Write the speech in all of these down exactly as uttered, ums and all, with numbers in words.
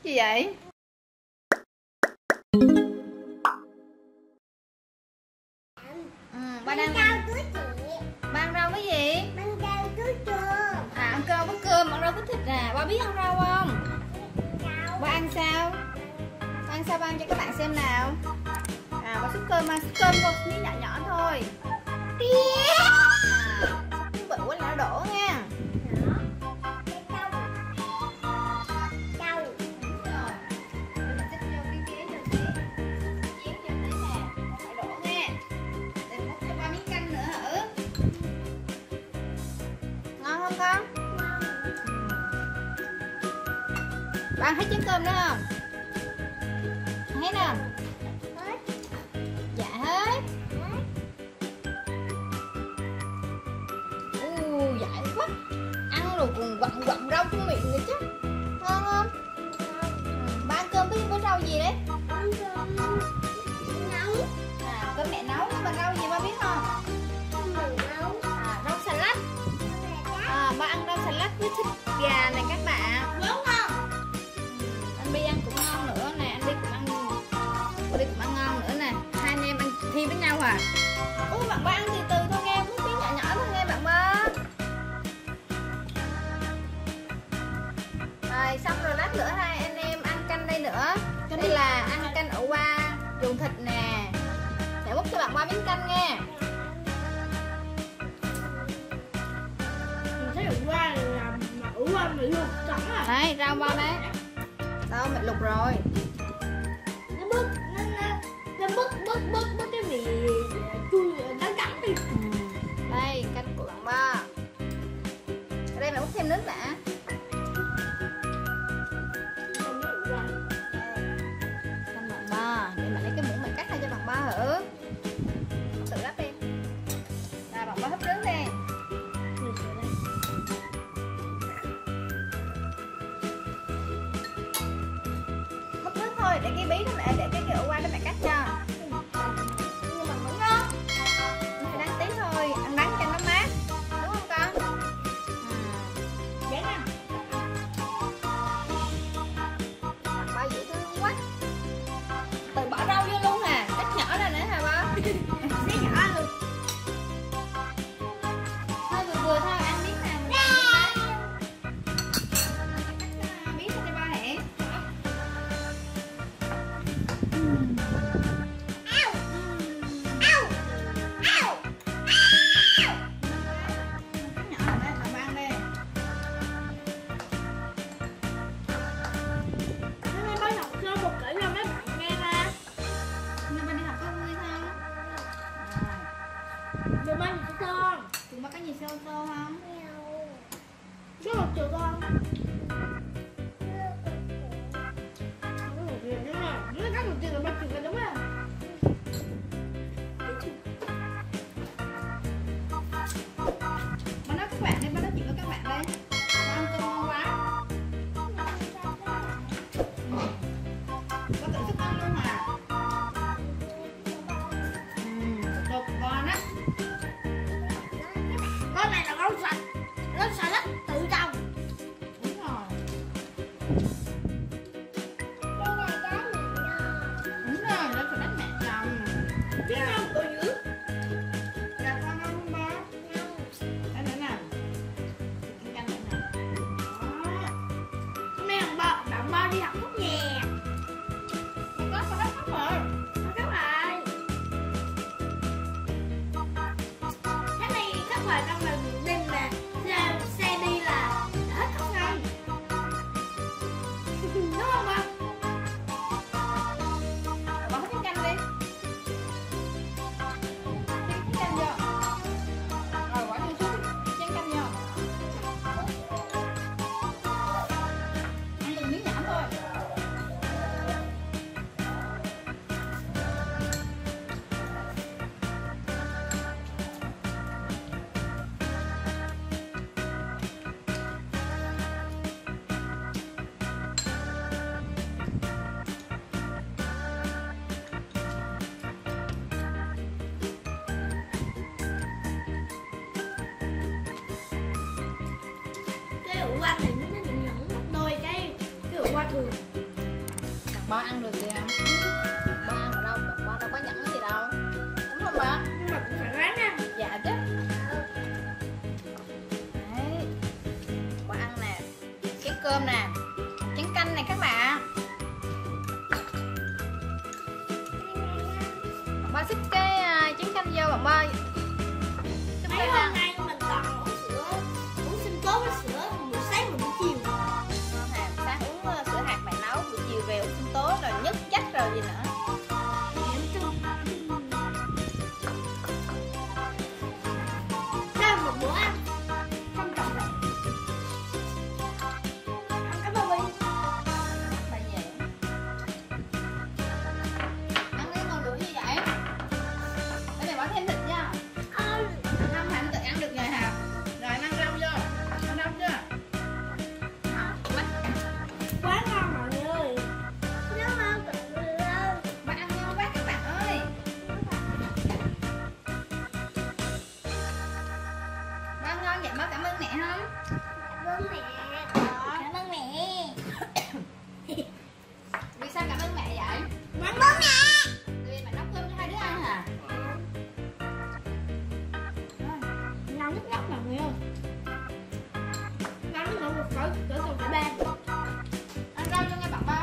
gì vậy? Ừ, ba đang rau túi chị. ba ăn rau cái gì? Ăn rau túi cơm. À, ăn cơm với cơm, ăn rau với thịt à. Ba biết ăn rau không? Rau. Ba ăn sao? Ba ăn sao ba ăn cho các bạn xem nào. À, ba xúc cơm, ba xúc cơm một miếng nhỏ nhỏ thôi. À, xúc bự quá là nó đổ nha. Con bạn thấy chén cơm đó không? Thấy nè. Dạ hết. U dại quá. Ăn rồi còn quặn quặn rau trong miệng nữa chứ. Ngon không? Ba ăn cơm với với rau gì đấy? Ăn cơm nấu. À, cơm mẹ nấu nhưng mà rau gì ba biết không? Mình nấu. À, rau xà lách. À, ba ăn rau xà lách với thịt gà này các bạn. Đúng không? Anh Bi ăn cũng ngon nữa nè, anh Bi cũng ăn, anh Bi cũng ăn ngon nữa nè. Hai anh em ăn thi với nhau à? Ủa bạn ba ăn từ từ thôi nghe, muốn tiếng nhỏ nhỏ thôi nghe bạn ba. Rồi xong rồi lát nữa hai anh em ăn canh đây nữa. Đây là ăn canh ổ qua dùng thịt nè. Để múc cho bạn ba miếng canh nghe. Qua là mà ủ qua mẹ luộc sẵn à. Đây rau bao đấy. Đâu mẹ luộc rồi. Nó bớt nó nó nó bớt bớt bớt bớt cái vị chua đắng đắng đi. Ừ. Đây canh của bạn ba. Ở đây mẹ múc thêm nước đã. Canh bạn ba. Để mẹ lấy cái muỗng mẹ cắt ra cho bạn ba thử. Tự lắp đi. Rồi bạn ba hấp nước đi. Để cái bí đó mẹ, để cái kiểu qua đó mẹ cắt cho. Nhưng mà vẫn ngon. Phải đắng tí thôi, ăn đắng cho nó mát. Đúng không con? Dễ nè. Ba dễ thương quá. Tự bỏ rau vô luôn à, cắt nhỏ ra nữa hả ba? Xé nhỏ luôn. Thôi vừa vừa thôi, ăn miếng nào mình cắt miếng cho ba hả? Tụi ba thì con. Tụi ba có gì xô xô không? Có một triệu con. Nó có một triệu là ba triệu là đúng không? Ba nói các bạn đi, ba nói chuyện với các bạn đây. Ba ăn cơm ngon quá. Ba tự thức ăn luôn hả? Đồ của con á. Con này là rau sạch. Rau xà lách tự trồng. Đúng rồi. Đúng rồi, đó phải đất mẹ trồng. Biết không? Cô dữ. Dạ con ăn không ba? Đây nữa nè. Ăn canh nữa nè. Đó. Hôm nay bạn ba, bạn ba đi học thuốc nhè. Con có con đất khóc rồi. Nó khóc lại. Cái này khóc lại trong lần đêm là xe, xe đi là hết khóc ngay. Đúng không ba? Bà hút miếng canh đi. Miếng canh vô. Rồi quả thêm chút chén canh vô. Ăn từng miếng nhỏ thôi. Cái ủ qua này nó nhẫn nhẫn gấp đôi cái cái ủ qua thường. Bo ăn được gì không? Bo ăn ở đâu? Bo đâu có nhẫn gì đâu. Đúng không Bo? Nhưng mà cũng phải ráng nha. Dạ chứ. Đấy. Bo ăn nè. Cái cơm nè. Chén canh này các bạn. Bo xích cái uh, chén canh vô bạn Bo. Mấy hôm nay mình toàn uống sữa, uống sinh tố với sữa buổi sáng và buổi chiều. Sáng uống uh, sữa hạt mẹ nấu, buổi chiều về uống sinh tố rồi nhức chắc rồi gì nữa. Đây là một bữa ăn không trọng vẹn. Ăn cái bao bì. Bà nhẹ. Ăn cái ngon đủ như vậy. Để mẹ bỏ thêm thịt nha. Không. Không, Hạnh tự ăn được rồi hả? Rồi ăn rau vô. Ăn rau chưa? À, quá. Quá ngon mọi người ơi. Nó ngon cực luôn. Bà ăn ngon quá các bạn ơi. Bà ăn ngon vậy bác cảm ơn mẹ không? Cảm ơn mẹ. Cảm ơn mẹ. Vì sao cảm ơn mẹ vậy? Cảm ơn mẹ. Vì mẹ nấu cơm cho hai đứa ăn hả? Ngon nhất nhất mọi người ơi. Ngon nhất nhất một cỡ cỡ còn cả ba. Ăn rau cho nghe bạn ba.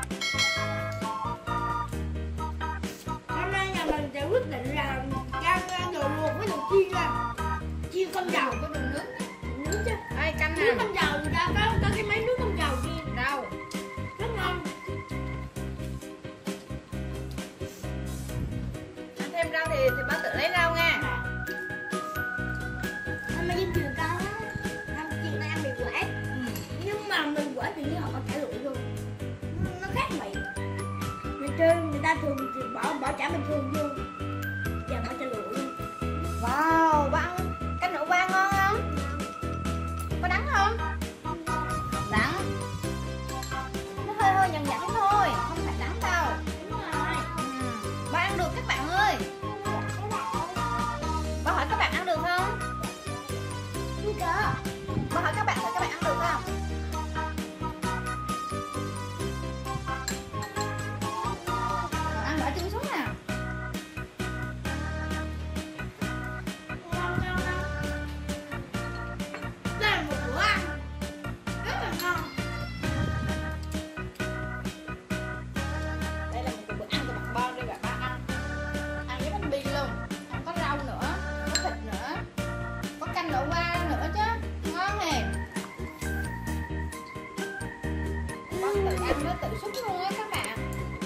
Hôm nay nhà mình sẽ quyết định là ăn đồ luộc với đồ chiên ra. Chiên không dầu. Có đường nước. Nước chứ. Ê canh Nước nè. không dầu thì ra có có cái máy nước không dầu kia. Đâu? Rất ngon. Ăn thêm rau thì thì ba tự lấy rau nha. Hôm nay Dinh Trường có ăn chiên này ăn mì quả. Nhưng mà mì quả thì như họ có cải lụi luôn. Nó khác vị. Người trên người ta thường thì bỏ bỏ chả bình thường vô. Giờ bỏ chả lụi luôn. Wow, ba ăn canh đậu ba ngon không? Có đắng không? Đắng. Nó hơi hơi nhẫn nhẫn thôi, không phải đắng đâu. Đúng rồi. Ừ. Ba ăn được các bạn ơi. Ba hỏi các bạn ăn được không? Không có. Ba hỏi các bạn là các bạn ăn được không? Rồi, ăn bỏ trứng xuống nào. Ngon ngon ngon. Đây là một bữa ăn rất là ngon. Đây là một bữa ăn của bạn Bon đây, bạn ba ăn. Ăn với bánh bi luôn. Ăn có rau nữa, có thịt nữa, có canh đậu ba nữa chứ. Ngon nè. Con tự ăn nó tự xúc luôn á các bạn.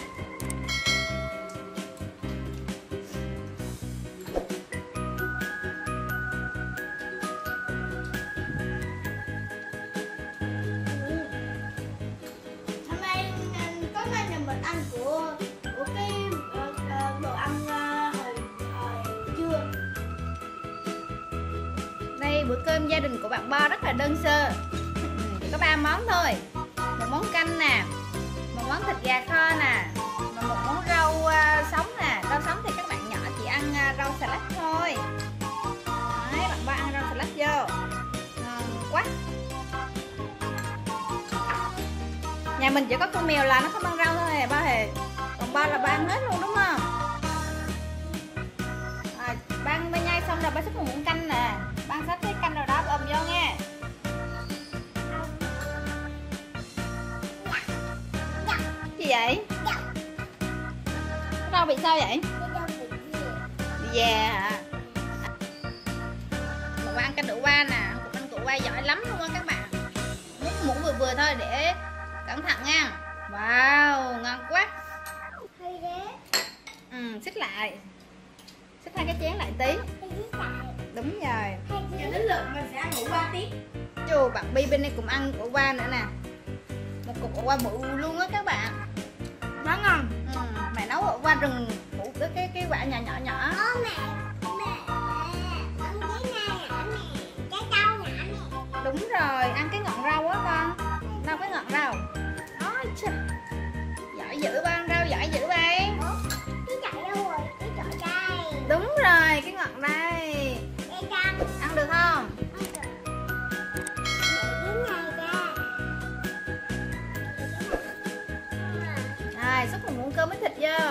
Hôm nay có nay là mình ăn của của cái ờ, ờ, đồ ăn ờ, hồi hồi trưa. Đây bữa cơm gia đình của bạn Bo rất là đơn sơ. Ừ, chỉ có ba món thôi. Một món canh nè, một món thịt gà kho nè, và một món rau uh, sống nè. Rau sống thì các bạn nhỏ chỉ ăn uh, rau xà lách thôi. Đấy, bạn Bo ăn rau xà lách vô. Ngon quá. Nhà mình chỉ có con mèo là nó không ăn rau thôi hề ba hề. Còn Bo là ba ăn hết luôn đúng không? À, ba ăn ba nhai xong rồi ba xúc một muỗng canh nè. Ba ăn xách cái canh rồi đó ôm vô nghe. Gì vậy? Cái rau bị sao vậy? Bị già hả? Một ăn canh đậu ba nè. Một canh đậu ba giỏi lắm luôn á các bạn. Múc muỗng vừa vừa thôi để cẩn thận nha. Wow, ngon quá. Ừ, xích lại. Xích hai cái chén lại tí. Đúng rồi. Giờ đến lượt mình sẽ ăn ngủ ba tiếp. Chù, bạn Bi bên đây cũng ăn ổ qua nữa nè. Một cục ổ qua bự luôn á các bạn. Quá ngon. Ừ, mẹ nấu ổ qua rừng phủ cái cái cái quả nhỏ nhỏ nhỏ. Ô mẹ, mẹ, ăn cái này hả mẹ? Cái rau nhỏ mẹ. Đúng rồi, ăn cái ngọn rau á con. Đâu cái ngọn rau. Ôi trời. Giỏi dữ ba, ăn rau giỏi dữ vậy. Cái chậu đâu rồi? Cái chậu đây. Đúng rồi, cái ngọn đây. Cái rau. Ăn được không? Rồi, xúc một muỗng cơm với thịt vô.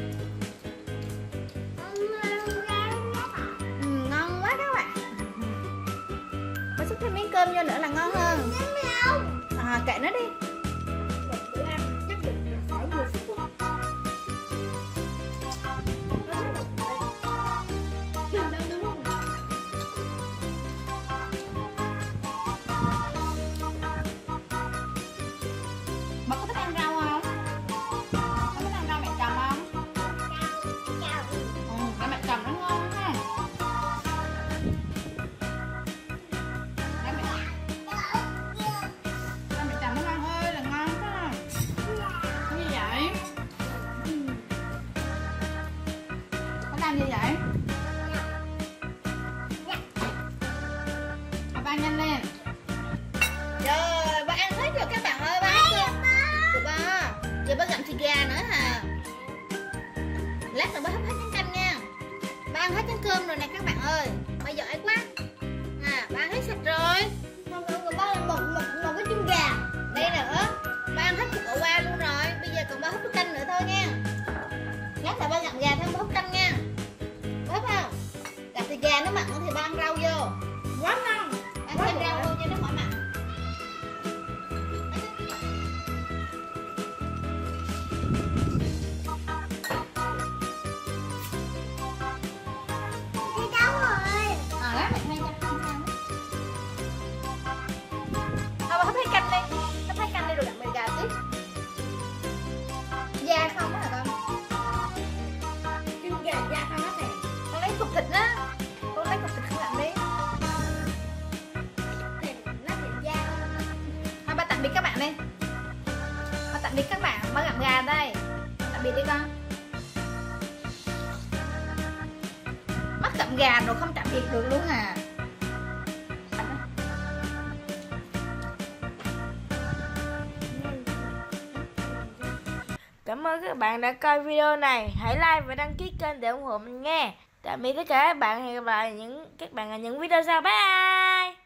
Ừ, ngon quá các bạn. Có xúc thêm miếng cơm vô nữa là ngon hơn. À, kệ nó đi. Bà có thích ăn rau không? Có thích ăn rau mẹ trồng không? Ừ, rau mẹ trồng nó ngon ha. Rau mẹ, rau mẹ trồng nó ngon ơi là ngon đó. Cái gì vậy? Có làm gì vậy? Bà ăn nhanh lên. Rồi, bà ăn hết rồi các bạn ơi, bà ăn cơm của bà. Giờ bà gặm thịt gà nữa hả? Lát nữa bà hấp hết chén canh nha. Bà ăn hết chén cơm rồi nè các bạn ơi. Bà giỏi quá. À, bà ăn hết sạch rồi. Một, một, một, một, một cái chân gà. Đây nữa. Bà ăn hết củ quả qua luôn rồi. Bây giờ còn bà hấp nước canh nữa thôi nha. Lát nữa bà gặm gà thêm bà hấp canh nha. Bà hấp không? Gặm thịt gà nó mặn thì bà ăn rau vô. Quá ngon. Ăn thêm rau vô cho nó khỏi mặn. Đi đâu rồi? À, lát mẹ thay cho con ăn. Thôi bà hấp hết canh đi. Hấp hết canh đi rồi đặt mì gà tiếp. Da không á hả con? Chân gà da không hết nè. Con lấy cục thịt á. Con lấy cục thịt không làm đi. Nó thịt da. Thôi ba tạm biệt các bạn đi. Ba tạm biệt các bạn. Ba gặm gà đây. Tạm biệt đi con. Mắt gặm gà rồi không tạm biệt được luôn à. Cảm ơn các bạn đã coi video này. Hãy like và đăng ký kênh để ủng hộ mình nghe. Tạm biệt tất cả các bạn. Hẹn gặp lại những các bạn ở những video sau. Bye.